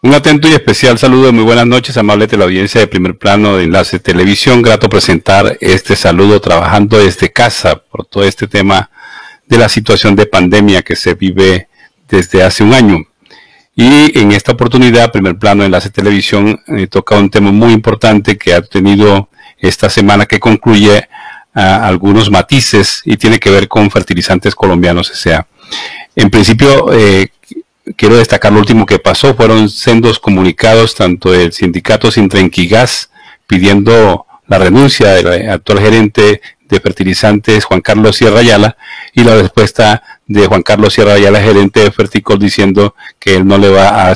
Un atento y especial saludo, muy buenas noches, amable teleaudiencia de Primer Plano de Enlace Televisión. Grato presentar este saludo trabajando desde casa por todo este tema de la situación de pandemia que se vive desde hace un año. Y en esta oportunidad, Primer Plano de Enlace Televisión toca un tema muy importante que ha tenido esta semana que concluye algunos matices y tiene que ver con Fertilizantes Colombianos S.A. En principio, quiero destacar lo último que pasó. Fueron sendos comunicados tanto del sindicato Sintrenquigas pidiendo la renuncia del actual gerente de fertilizantes, Juan Carlos Sierra Ayala, y la respuesta de Juan Carlos Sierra Ayala, gerente de Ferticol, diciendo que él no le va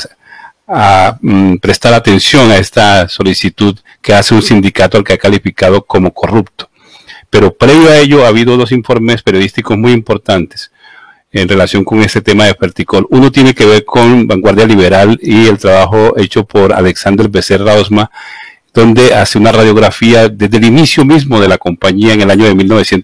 a prestar atención a esta solicitud que hace un sindicato al que ha calificado como corrupto. Pero previo a ello ha habido dos informes periodísticos muy importantes en relación con este tema de Ferticol. Uno tiene que ver con Vanguardia Liberal y el trabajo hecho por Alexander Becerra Osma, donde hace una radiografía desde el inicio mismo de la compañía en el año de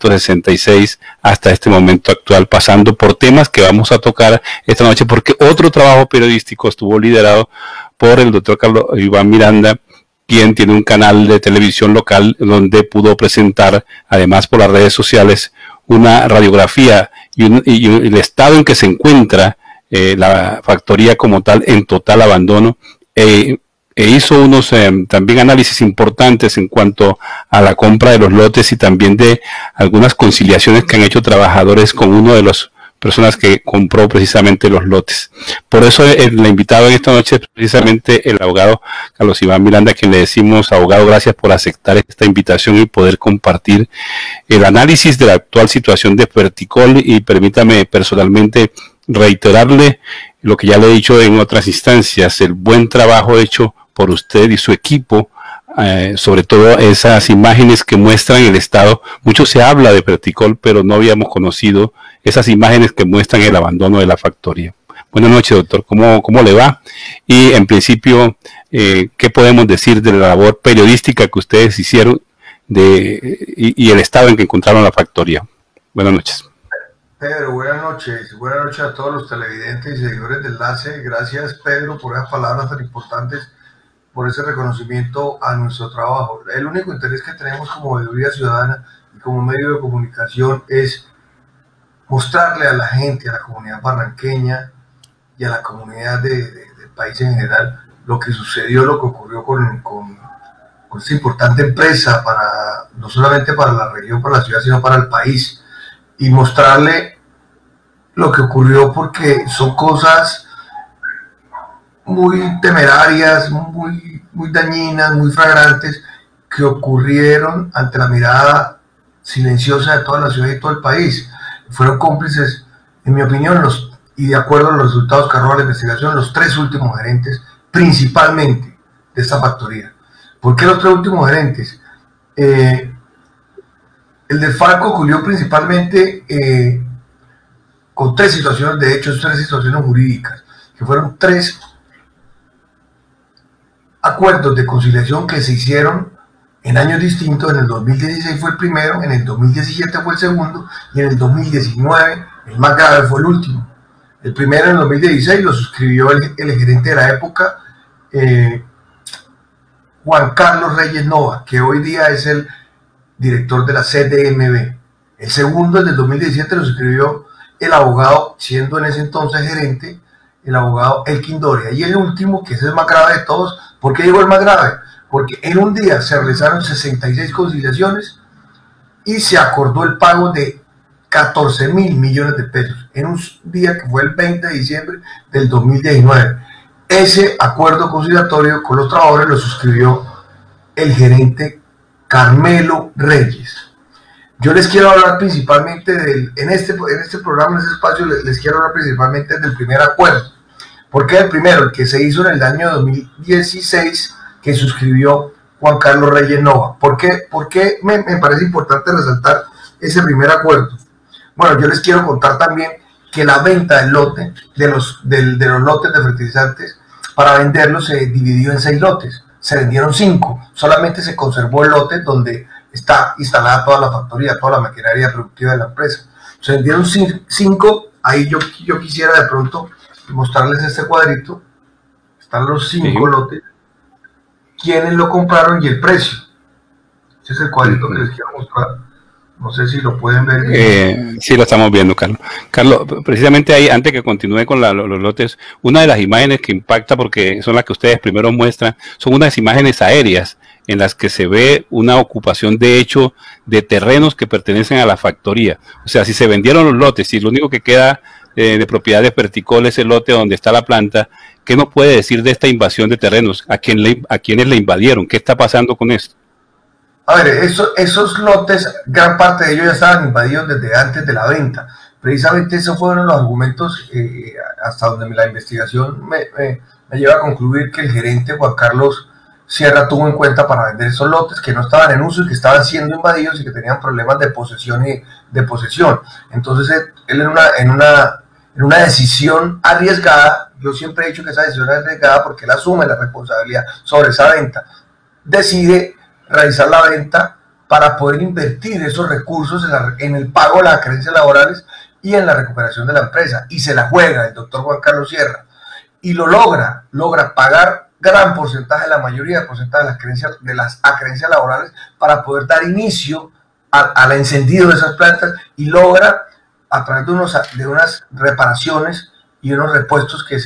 1966 hasta este momento actual, pasando por temas que vamos a tocar esta noche, porque otro trabajo periodístico estuvo liderado por el doctor Carlos Iván Miranda, quien tiene un canal de televisión local donde pudo presentar, además por las redes sociales, una radiografía y el estado en que se encuentra la factoría como tal, en total abandono, e hizo unos también análisis importantes en cuanto a la compra de los lotes y también de algunas conciliaciones que han hecho trabajadores con uno de las personas que compró precisamente los lotes. Por eso el invitado en esta noche es precisamente el abogado Carlos Iván Miranda, a quien le decimos: abogado, gracias por aceptar esta invitación y poder compartir el análisis de la actual situación de Ferticol. Y permítame personalmente reiterarle lo que ya le he dicho en otras instancias, el buen trabajo hecho por usted y su equipo, sobre todo esas imágenes que muestran el estado. Mucho se habla de Ferticol, pero no habíamos conocido esas imágenes que muestran el abandono de la factoría. Buenas noches, doctor. ¿Cómo le va? Y en principio, ¿qué podemos decir de la labor periodística que ustedes hicieron y el estado en que encontraron la factoría? Buenas noches. Pedro, buenas noches a todos los televidentes y seguidores de Enlace. Gracias, Pedro, por esas palabras tan importantes, por ese reconocimiento a nuestro trabajo. El único interés que tenemos como veeduría ciudadana y como medio de comunicación es mostrarle a la gente, a la comunidad barranqueña y a la comunidad del país en general lo que sucedió, lo que ocurrió con esta importante empresa, no solamente para la región, para la ciudad, sino para el país, y mostrarle lo que ocurrió, porque son cosas muy temerarias, muy dañinas, muy flagrantes, que ocurrieron ante la mirada silenciosa de toda la ciudad y todo el país. Fueron cómplices, en mi opinión, y de acuerdo a los resultados que arroja la investigación, los tres últimos gerentes, principalmente de esta factoría. ¿Por qué los tres últimos gerentes? El de Falco ocurrió principalmente con tres situaciones, de hecho, tres situaciones jurídicas, que fueron tres acuerdos de conciliación que se hicieron en años distintos. En el 2016 fue el primero, en el 2017 fue el segundo, y en el 2019, el más grave, fue el último. El primero, en el 2016, lo suscribió el gerente de la época, Juan Carlos Reyes Nova, que hoy día es el director de la CDMB. El segundo, el del 2017, lo suscribió el abogado, siendo en ese entonces gerente, el abogado Elkin Doria. Y el último, que es el más grave de todos. ¿Por qué digo el más grave? Porque en un día se realizaron 66 conciliaciones y se acordó el pago de 14.000 millones de pesos en un día que fue el 20 de diciembre del 2019. Ese acuerdo conciliatorio con los trabajadores lo suscribió el gerente Carmelo Reyes. Yo les quiero hablar principalmente en este programa, en este espacio, les quiero hablar principalmente del primer acuerdo. ¿Por qué el primero? El que se hizo en el año 2016, que suscribió Juan Carlos Reyes Nova. ¿Por qué me parece importante resaltar ese primer acuerdo? Bueno, yo les quiero contar también que la venta del lote, de los lotes de fertilizantes, para venderlos se dividió en 6 lotes. Se vendieron 5, solamente se conservó el lote donde está instalada toda la factoría, toda la maquinaria productiva de la empresa. Se vendieron 5, ahí yo quisiera de pronto mostrarles este cuadrito. están los Sí. 5 lotes, quiénes lo compraron y el precio. Ese es el cuadrito que les quiero mostrar. No sé si lo pueden ver. Sí, lo estamos viendo, Carlos. Carlos, precisamente ahí, antes que continúe con los lotes, una de las imágenes que impacta, porque son las que ustedes primero muestran, son unas imágenes aéreas en las que se ve una ocupación de hecho de terrenos que pertenecen a la factoría. O sea, si se vendieron los lotes, si lo único que queda de propiedad de Ferticol es el lote donde está la planta, ¿qué nos puede decir de esta invasión de terrenos? ¿A quiénes le invadieron? ¿Qué está pasando con esto? A ver, esos lotes, gran parte de ellos ya estaban invadidos desde antes de la venta. Precisamente esos fueron los argumentos hasta donde la investigación me lleva a concluir que el gerente Juan Carlos Sierra tuvo en cuenta para vender esos lotes que no estaban en uso y que estaban siendo invadidos y que tenían problemas de posesión y de posesión. Entonces él en una decisión arriesgada, yo siempre he dicho que esa decisión es arriesgada porque él asume la responsabilidad sobre esa venta, decide realizar la venta para poder invertir esos recursos en el pago de las acreencias laborales y en la recuperación de la empresa, y se la juega el doctor Juan Carlos Sierra y lo logra pagar gran porcentaje, la mayoría del porcentaje de las acreencias laborales para poder dar inicio al encendido de esas plantas, y logra a través de unas reparaciones y unos repuestos que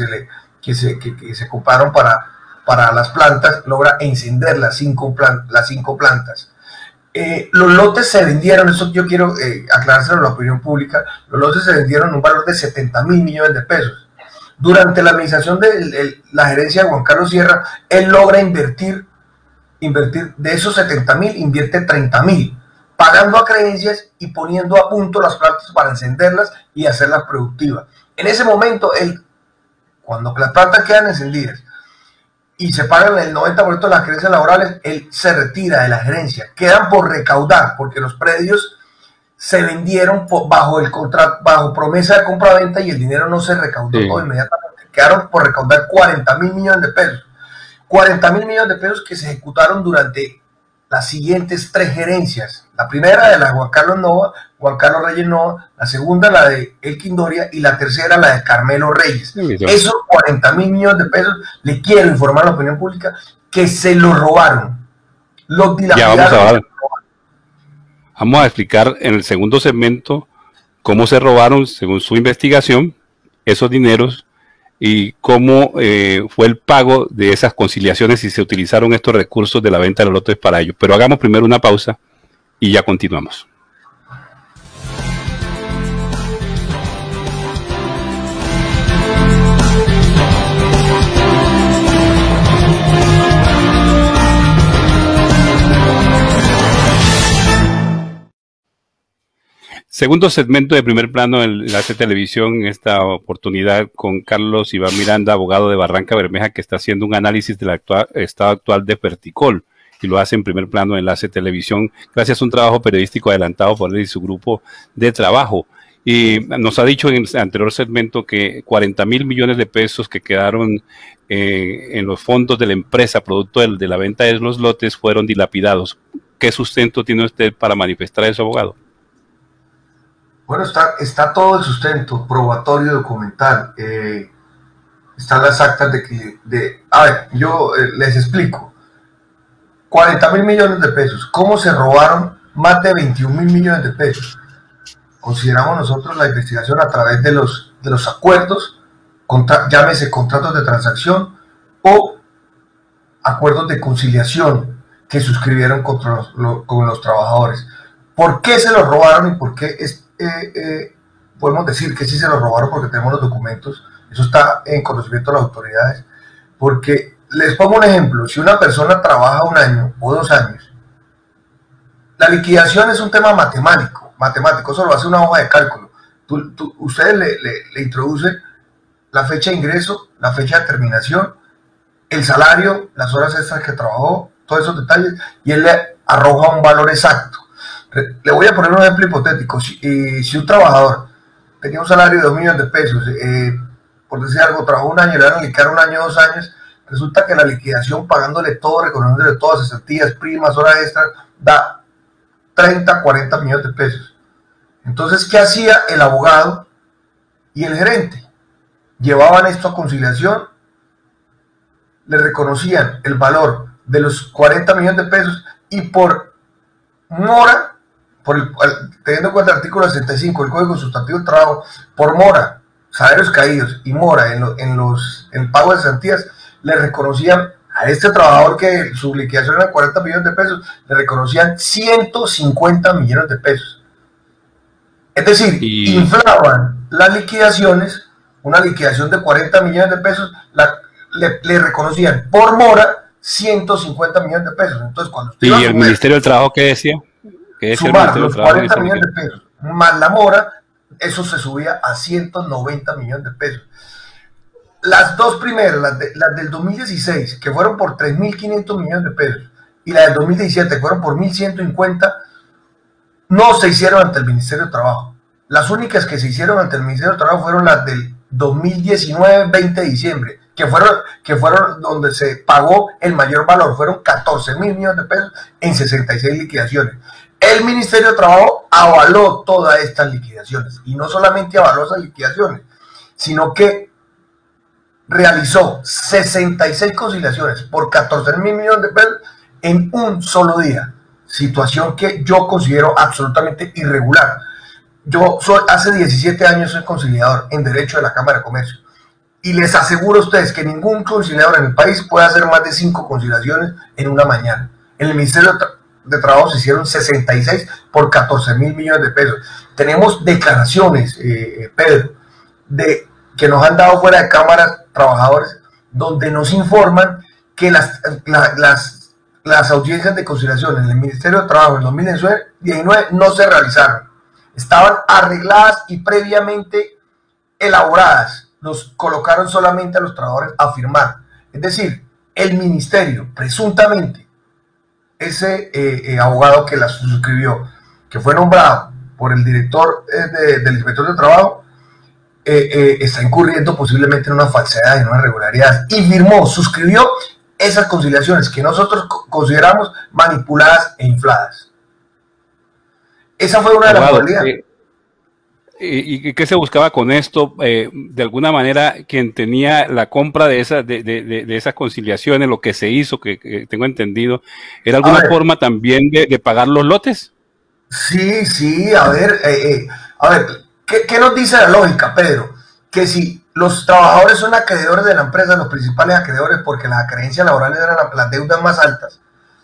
se ocuparon para las plantas, logra encender las cinco plantas. Los lotes se vendieron, eso yo quiero aclarárselo a la opinión pública, los lotes se vendieron en un valor de 70.000 millones de pesos. Durante la administración de la gerencia de Juan Carlos Sierra, él logra invertir de esos 70.000, invierte 30.000, pagando acreencias y poniendo a punto las plantas para encenderlas y hacerlas productivas. En ese momento, cuando las plantas quedan encendidas y se pagan el 90% de las acreencias laborales, él se retira de la gerencia. Quedan por recaudar, porque los predios se vendieron bajo promesa de compra-venta y el dinero no se recaudó todo inmediatamente. Quedaron por recaudar 40.000 millones de pesos. 40.000 millones de pesos que se ejecutaron durante las siguientes 3 gerencias. La primera de la Juan Carlos Reyes Nova, la segunda la de Elkin Doria y la tercera la de Carmelo Reyes. Esos 40.000 millones de pesos, le quiero informar a la opinión pública que se los robaron. Los dilapidaron. Vamos a explicar en el segundo segmento cómo se robaron, según su investigación, esos dineros y cómo fue el pago de esas conciliaciones y se utilizaron estos recursos de la venta de los lotes para ello. Pero hagamos primero una pausa y ya continuamos. Segundo segmento de Primer Plano en Enlace Televisión, en esta oportunidad con Carlos Iván Miranda, abogado de Barranca Bermeja, que está haciendo un análisis del estado actual de Ferticol, y lo hace en Primer Plano en Enlace Televisión, gracias a un trabajo periodístico adelantado por él y su grupo de trabajo. Y nos ha dicho en el anterior segmento que 40.000 millones de pesos que quedaron en los fondos de la empresa, producto de la venta de los lotes, fueron dilapidados. ¿Qué sustento tiene usted para manifestar eso, abogado? Bueno, está todo el sustento probatorio documental. Están las actas a ver, yo les explico. 40.000 millones de pesos. ¿Cómo se robaron más de 21.000 millones de pesos? Consideramos nosotros la investigación a través de los acuerdos, llámese contratos de transacción o acuerdos de conciliación que suscribieron con los trabajadores. ¿Por qué se los robaron y por qué podemos decir que sí se los robaron? Porque tenemos los documentos, eso está en conocimiento de las autoridades. Porque les pongo un ejemplo: si una persona trabaja 1 año o 2 años, la liquidación es un tema matemático, eso lo hace una hoja de cálculo. Ustedes le introducen la fecha de ingreso, la fecha de terminación, el salario, las horas extras que trabajó, todos esos detalles, y él le arroja un valor exacto. Le voy a poner un ejemplo hipotético. Si un trabajador tenía un salario de 2 millones de pesos, por decir algo, trabajó 1 año y le van a liquidar 1 año, 2 años, resulta que la liquidación, pagándole todo, reconociéndole todas cesantías, primas, horas extras, da 30, 40 millones de pesos. Entonces, ¿qué hacía el abogado y el gerente? Llevaban esto a conciliación le reconocían el valor de los 40 millones de pesos y por mora, teniendo en cuenta el artículo 65 del Código Sustantivo del Trabajo, por mora, salarios caídos y mora en pago de cesantías, le reconocían a este trabajador que su liquidación era 40 millones de pesos, le reconocían 150 millones de pesos. Es decir, inflaban las liquidaciones, una liquidación de 40 millones de pesos, le reconocían por mora 150 millones de pesos. Entonces, cuando ¿Y el Ministerio del Trabajo qué decía? Sumar los 40 millones de pesos más la mora, eso se subía a 190 millones de pesos. Las dos primeras, las del 2016, que fueron por 3.500 millones de pesos, y la del 2017, que fueron por 1.150, no se hicieron ante el Ministerio de Trabajo. Las únicas que se hicieron ante el Ministerio de Trabajo fueron las del 2019, 20 de diciembre, que fueron donde se pagó el mayor valor, fueron 14.000 millones de pesos en 66 liquidaciones. El Ministerio de Trabajo avaló todas estas liquidaciones, y no solamente avaló esas liquidaciones, sino que realizó 66 conciliaciones por 14.000 millones de pesos en un solo día, situación que yo considero absolutamente irregular. Yo hace 17 años soy conciliador en Derecho de la Cámara de Comercio, y les aseguro a ustedes que ningún conciliador en el país puede hacer más de 5 conciliaciones en una mañana. En el Ministerio de Trabajo se hicieron 66 por 14.000 millones de pesos. Tenemos declaraciones, Pedro, que nos han dado fuera de cámara trabajadores, donde nos informan que las audiencias de conciliación en el Ministerio de Trabajo en 2019 no se realizaron. Estaban arregladas y previamente elaboradas. Los colocaron solamente a los trabajadores a firmar. Es decir, el ministerio, presuntamente, ese abogado que las suscribió, que fue nombrado por el director del inspector de trabajo, está incurriendo posiblemente en una falsedad, en una irregularidad, y suscribió esas conciliaciones que nosotros consideramos manipuladas e infladas. Esa fue una de las modalidades. ¿Y qué se buscaba con esto? De alguna manera, quien tenía la compra de esas conciliaciones, lo que se hizo, que tengo entendido, ¿era alguna forma también de pagar los lotes? Sí, a ver, ¿qué nos dice la lógica, Pedro? Que si los trabajadores son acreedores de la empresa, los principales acreedores, porque las acreencias laborales eran las deudas más altas,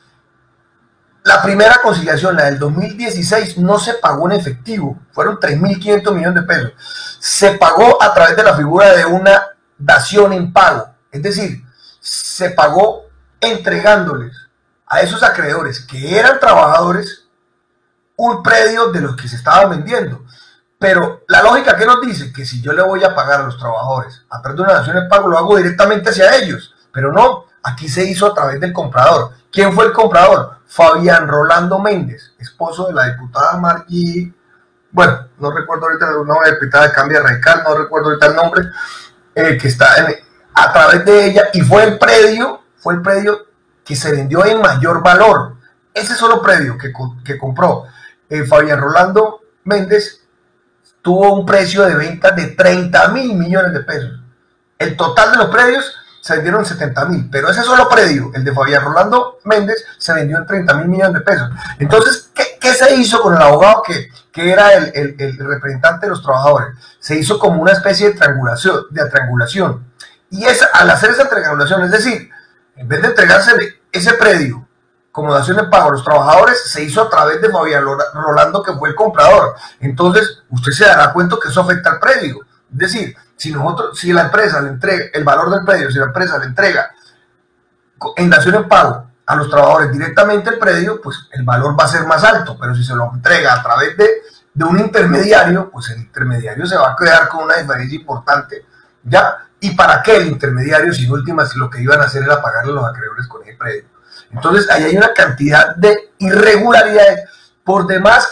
la primera conciliación, la del 2016, no se pagó en efectivo, fueron 3.500 millones de pesos. Se pagó a través de la figura de una dación en pago, es decir, se pagó entregándoles a esos acreedores que eran trabajadores un predio de los que se estaban vendiendo. Pero la lógica que nos dice que si yo le voy a pagar a los trabajadores a través de una dación en pago, lo hago directamente hacia ellos, pero no, aquí se hizo a través del comprador. ¿Quién fue el comprador? Fabián Rolando Méndez, esposo de la diputada Margui, bueno, no recuerdo ahorita el nombre, diputada de Cambio Radical, no recuerdo ahorita el nombre, que está a través de ella, y fue el predio que se vendió en mayor valor. Ese solo predio que compró Fabián Rolando Méndez tuvo un precio de venta de 30.000 millones de pesos. El total de los predios se vendieron 70.000, pero ese solo predio, el de Fabián Rolando Méndez, se vendió en 30.000 millones de pesos. Entonces, ¿qué se hizo con el abogado que era el representante de los trabajadores? Se hizo como una especie de triangulación. Y al hacer esa triangulación, es decir, en vez de entregarse ese predio como dación en pago a los trabajadores, se hizo a través de Fabián Rolando, que fue el comprador. Entonces, usted se dará cuenta que eso afecta al predio. Es decir, si la empresa le entrega el valor del predio, si la empresa le entrega en dación en pago a los trabajadores directamente el predio, pues el valor va a ser más alto, pero si se lo entrega a través de un intermediario, pues el intermediario se va a quedar con una diferencia importante, ¿ya? ¿Y para qué el intermediario, si en últimas lo que iban a hacer era pagarle a los acreedores con ese predio? Entonces ahí hay una cantidad de irregularidades, por demás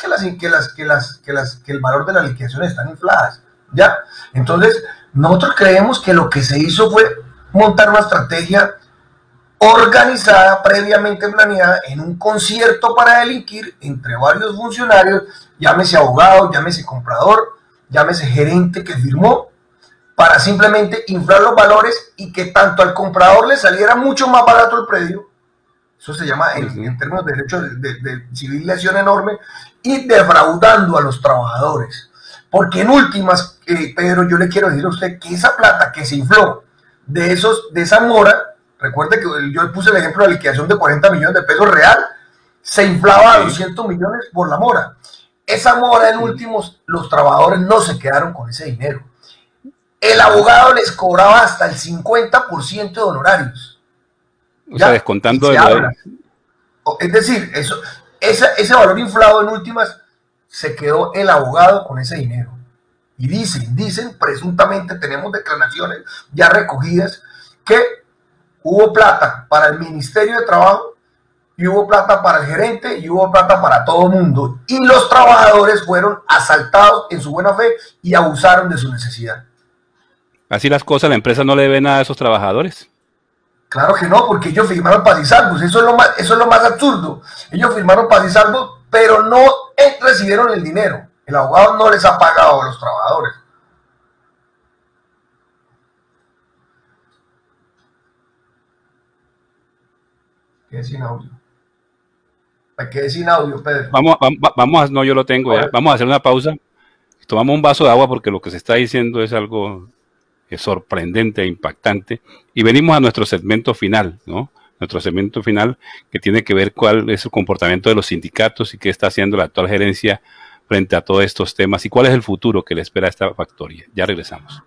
que el valor de las liquidaciones están infladas, ¿ya? Entonces, nosotros creemos que lo que se hizo fue montar una estrategia organizada, previamente planeada, en un concierto para delinquir entre varios funcionarios, llámese abogado, llámese comprador, llámese gerente que firmó, para simplemente inflar los valores y que tanto al comprador le saliera mucho más barato el predio. Eso se llama, en términos de derecho de civil, lesión enorme, y defraudando a los trabajadores. Porque en últimas, Pedro, yo le quiero decir a usted que esa plata que se infló de esa mora, recuerde que yo puse el ejemplo de la liquidación de 40 millones de pesos real, se inflaba a 200 millones por la mora. Esa mora, en últimos, los trabajadores no se quedaron con ese dinero. El abogado les cobraba hasta el 50% de honorarios. O sea, descontando de es decir, ese valor inflado, en últimas, se quedó el abogado con ese dinero. Y dicen, presuntamente tenemos declaraciones ya recogidas, que hubo plata para el Ministerio de Trabajo, y hubo plata para el gerente, y hubo plata para todo el mundo. Y los trabajadores fueron asaltados en su buena fe y abusaron de su necesidad. Así las cosas, ¿la empresa no le debe nada a esos trabajadores? Claro que no, porque ellos firmaron paz y salvos. Eso es lo más absurdo. Ellos firmaron paz y salvos, pero no recibieron el dinero. El abogado no les ha pagado a los trabajadores. Quedé sin audio. Me quedé sin audio, Pedro. No, yo lo tengo ya. Vamos a hacer una pausa. Tomamos un vaso de agua porque lo que se está diciendo es algo sorprendente e impactante. Y venimos a nuestro segmento final, ¿no? Nuestro segmento final, que tiene que ver cuál es el comportamiento de los sindicatos y qué está haciendo la actual gerencia frente a todos estos temas y cuál es el futuro que le espera a esta factoría. Ya regresamos.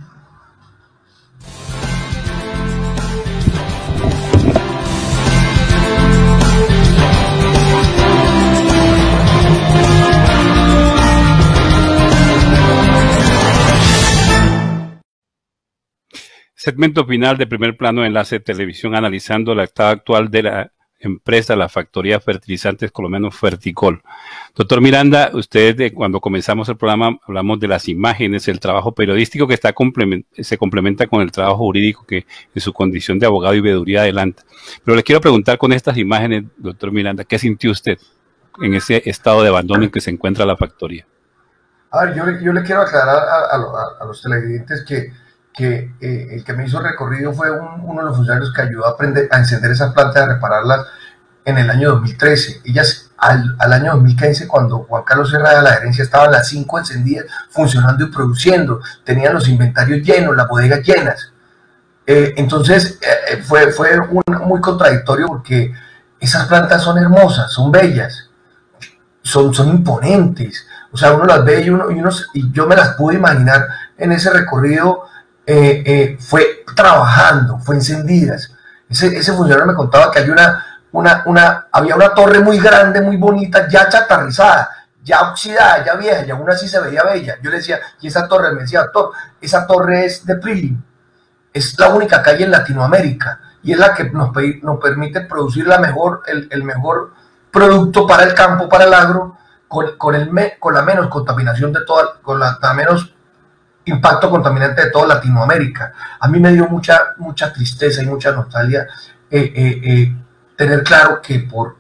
Segmento final de Primer Plano de Enlace de Televisión, analizando el estado actual de la empresa, la factoría Fertilizantes Colombianos Ferticol. Doctor Miranda, usted cuando comenzamos el programa hablamos de las imágenes, el trabajo periodístico que se complementa con el trabajo jurídico que en su condición de abogado y veeduría adelanta. Pero le quiero preguntar con estas imágenes, doctor Miranda, ¿qué sintió usted en ese estado de abandono en que se encuentra la factoría? A ver, yo le quiero aclarar a los televidentes que el que me hizo el recorrido fue uno de los funcionarios que ayudó a encender esas plantas y a repararlas en el año 2013. Ellas al año 2015, cuando Juan Carlos Herrera de la gerencia, estaban las 5 encendidas, funcionando y produciendo, tenían los inventarios llenos, las bodegas llenas. Entonces fue muy contradictorio, porque esas plantas son hermosas, son bellas, son imponentes. O sea, uno las ve y yo me las pude imaginar en ese recorrido. Fue trabajando, fue encendidas. Ese funcionario me contaba que había una torre muy grande, muy bonita, ya chatarrizada, ya oxidada, ya vieja, y aún así se veía bella. Yo le decía, ¿y esa torre? Me decía, doctor, esa torre es de Prilly, es la única calle en Latinoamérica, y es la que nos permite producir el mejor producto para el campo, para el agro, con la menos contaminación con la menos impacto contaminante de toda Latinoamérica. A mí me dio mucha tristeza y mucha nostalgia tener claro que por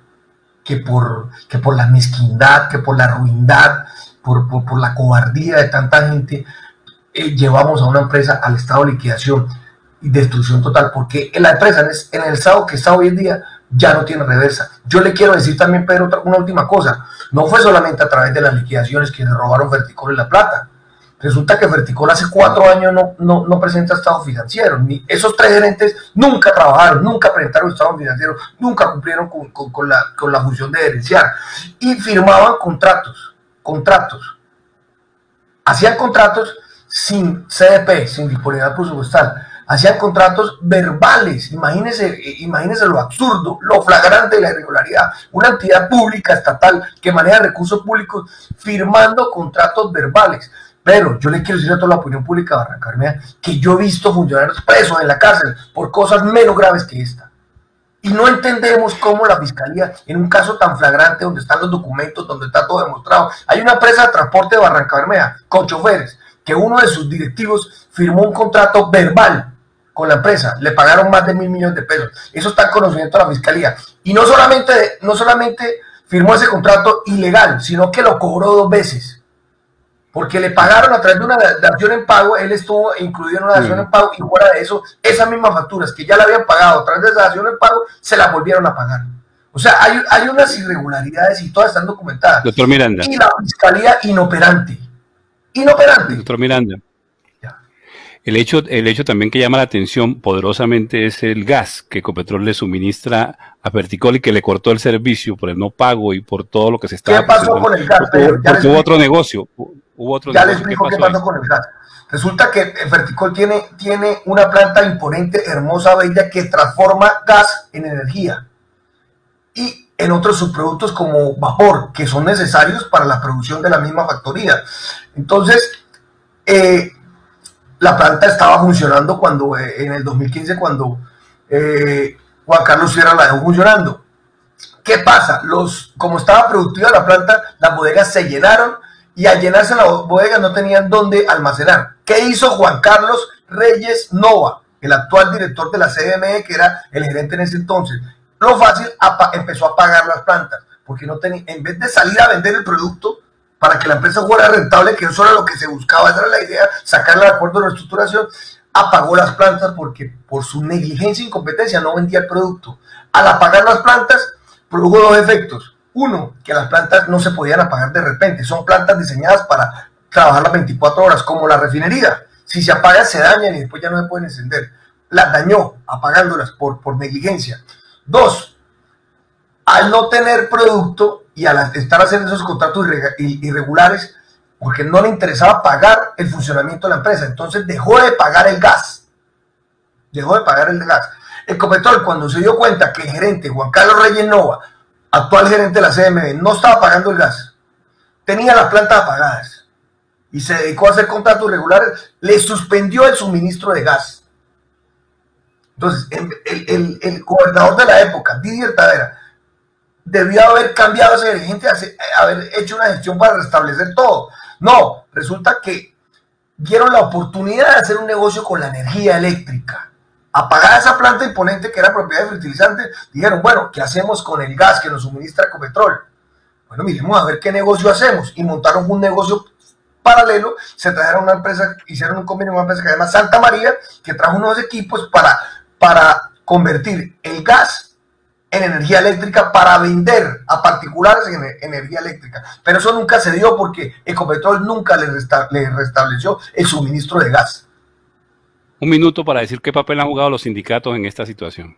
la mezquindad, que por la ruindad, por la cobardía de tanta gente, llevamos a una empresa al estado de liquidación y destrucción total, porque la empresa en el estado que está hoy en día ya no tiene reversa. Yo le quiero decir también, Pedro, una última cosa. No fue solamente a través de las liquidaciones que se robaron Ferticol y La Plata. Resulta que Ferticol hace 4 años no presenta estado financiero. Esos 3 gerentes nunca trabajaron, nunca presentaron estado financiero, nunca cumplieron con la función de gerenciar. Y firmaban contratos. Hacían contratos sin CDP, sin disponibilidad presupuestal. Hacían contratos verbales. Imagínense lo absurdo, lo flagrante de la irregularidad. Una entidad pública estatal que maneja recursos públicos firmando contratos verbales. Pero yo le quiero decir a toda la opinión pública de Barranca Bermeja que yo he visto funcionarios presos en la cárcel por cosas menos graves que esta. Y no entendemos cómo la fiscalía, en un caso tan flagrante, donde están los documentos, donde está todo demostrado, hay una empresa de transporte de Barranca Bermeja con choferes, que uno de sus directivos firmó un contrato verbal con la empresa, le pagaron más de 1.000 millones de pesos. Eso está en conocimiento de la fiscalía. Y no solamente firmó ese contrato ilegal, sino que lo cobró 2 veces. porque le pagaron a través de una dación en pago, él estuvo incluido en una dación en pago, y fuera de eso, esas mismas facturas que ya le habían pagado a través de esa dación en pago, se las volvieron a pagar. O sea, hay unas irregularidades y todas están documentadas. Doctor Miranda. Y la fiscalía inoperante. Inoperante. Doctor Miranda. El hecho también que llama la atención poderosamente es el gas que Ecopetrol le suministra a Ferticol y que le cortó el servicio por el no pago y por todo lo que se estaba... ¿Qué pasó con el gas? Hubo otro negocio. Ya les explico qué pasó con el gas. Resulta que Ferticol tiene una planta imponente, hermosa, bella, que transforma gas en energía. Y en otros subproductos como vapor, que son necesarios para la producción de la misma factoría. Entonces, la planta estaba funcionando cuando en el 2015, cuando Juan Carlos Sierra la dejó funcionando. ¿Qué pasa? Como estaba productiva la planta, las bodegas se llenaron y al llenarse las bodegas no tenían dónde almacenar. ¿Qué hizo Juan Carlos Reyes Nova, el actual director de la CDME, que era el gerente en ese entonces? Lo fácil, empezó a pagar las plantas, porque no tenía, en vez de salir a vender el producto para que la empresa fuera rentable, que eso era lo que se buscaba, esa era la idea, sacarle el acuerdo de reestructuración, apagó las plantas porque por su negligencia e incompetencia no vendía el producto. Al apagar las plantas, produjo dos efectos. Uno, que las plantas no se podían apagar de repente, son plantas diseñadas para trabajar las 24 horas, como la refinería. Si se apagan, se dañan y después ya no se pueden encender. Las dañó apagándolas por negligencia. Dos, al no tener producto y al estar haciendo esos contratos irregulares, porque no le interesaba pagar el funcionamiento de la empresa, entonces dejó de pagar el gas. Dejó de pagar el gas. Ecopetrol, cuando se dio cuenta que el gerente Juan Carlos Reyes Nova, actual gerente de la CMB, no estaba pagando el gas, tenía las plantas apagadas y se dedicó a hacer contratos irregulares, le suspendió el suministro de gas. Entonces, el gobernador de la época, Didier Tavera, debió haber cambiado ese dirigente, haber hecho una gestión para restablecer todo. No, resulta que vieron la oportunidad de hacer un negocio con la energía eléctrica. Apagada esa planta imponente que era propiedad de fertilizantes, dijeron, bueno, ¿qué hacemos con el gas que nos suministra Ecopetrol? Bueno, miremos a ver qué negocio hacemos. Y montaron un negocio paralelo, se trajeron una empresa, hicieron un convenio con una empresa que se llama Santa María, que trajo unos equipos para convertir el gas en energía eléctrica para vender a particulares en energía eléctrica. Pero eso nunca se dio porque Ecopetrol nunca le restableció el suministro de gas. Un minuto para decir qué papel han jugado los sindicatos en esta situación.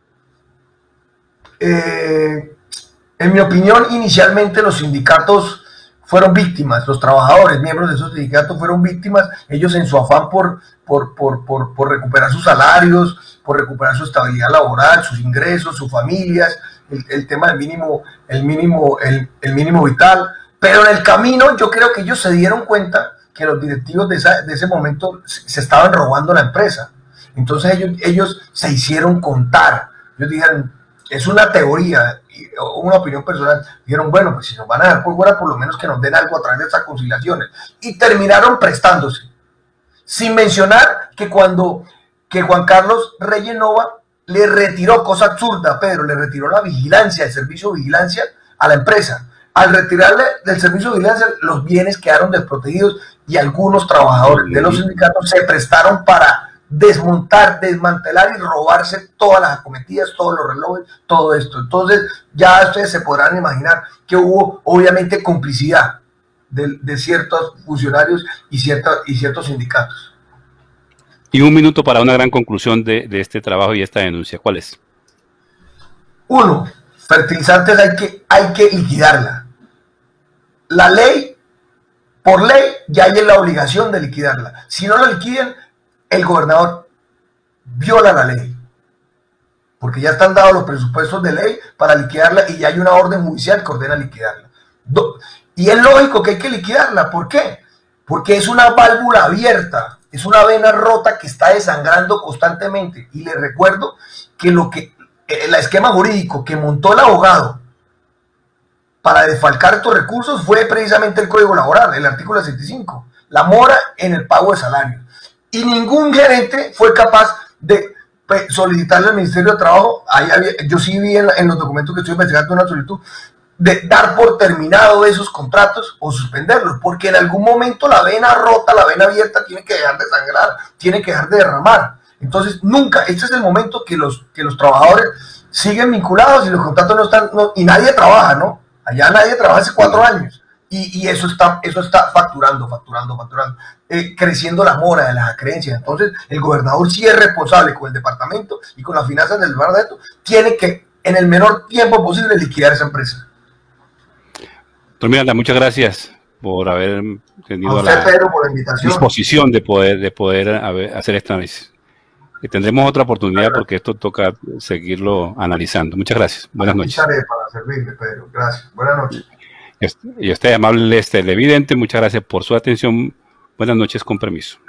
En mi opinión, inicialmente los sindicatos fueron víctimas, los trabajadores, miembros de esos sindicatos fueron víctimas, ellos en su afán por recuperar sus salarios, por recuperar su estabilidad laboral, sus ingresos, sus familias, el tema del mínimo, el mínimo vital, pero en el camino yo creo que ellos se dieron cuenta que los directivos de ese momento se estaban robando la empresa, entonces ellos se hicieron contar, ellos dijeron, es una teoría, una opinión personal, dijeron, bueno, pues si nos van a dar por fuera, por lo menos que nos den algo a través de esas conciliaciones, y terminaron prestándose, sin mencionar que Juan Carlos Reyes Nova le retiró, cosa absurda, Pedro, le retiró la vigilancia, el servicio de vigilancia a la empresa. Al retirarle del servicio de vigilancia, los bienes quedaron desprotegidos y algunos trabajadores de los sindicatos se prestaron para desmontar, desmantelar y robarse todas las acometidas, todos los relojes, todo esto. Entonces ya ustedes se podrán imaginar que hubo obviamente complicidad de ciertos funcionarios y ciertos sindicatos. Y un minuto para una gran conclusión de este trabajo y esta denuncia. ¿Cuál es? Uno, fertilizantes hay que liquidarla. La ley, por ley, ya hay la obligación de liquidarla. Si no la liquidan, el gobernador viola la ley, porque ya están dados los presupuestos de ley para liquidarla y ya hay una orden judicial que ordena liquidarla. Y es lógico que hay que liquidarla. ¿Por qué? Porque es una válvula abierta, es una vena rota que está desangrando constantemente. Y les recuerdo que el esquema jurídico que montó el abogado para desfalcar estos recursos fue precisamente el Código Laboral, el artículo 65, la mora en el pago de salario. Y ningún gerente fue capaz de solicitarle al Ministerio de Trabajo. Yo sí vi en los documentos que estoy investigando una solicitud, de dar por terminado esos contratos o suspenderlos, porque en algún momento la vena rota, la vena abierta tiene que dejar de sangrar, tiene que dejar de derramar. Entonces nunca, este es el momento que los trabajadores siguen vinculados y los contratos no están, y nadie trabaja, ¿no? Allá nadie trabaja hace 4 años. Y eso está facturando, creciendo la mora de las acreencias. Entonces, el gobernador sí es responsable con el departamento y con las finanzas del departamento, tiene que, en el menor tiempo posible, liquidar esa empresa. Doctor Miranda, muchas gracias por haber tenido usted, Pedro, por la invitación, disposición de poder hacer este análisis. Y tendremos otra oportunidad porque esto toca seguirlo analizando. Muchas gracias. Buenas noches. Para servirle, Pedro. Gracias. Buenas noches. Y usted, amable televidente, muchas gracias por su atención. Buenas noches, con permiso.